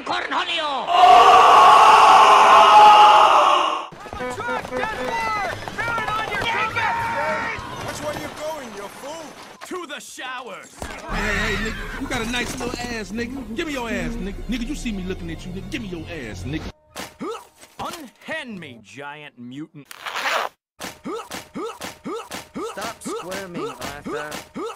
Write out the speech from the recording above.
Which way you going, you fool? To the showers! Hey, nigga, you got a nice little ass, nigga. Give me your ass, nigga. Nigga, you see me looking at you, nigga. Give me your ass, nigga. Unhand me, giant mutant. Stop squirming, Arthur.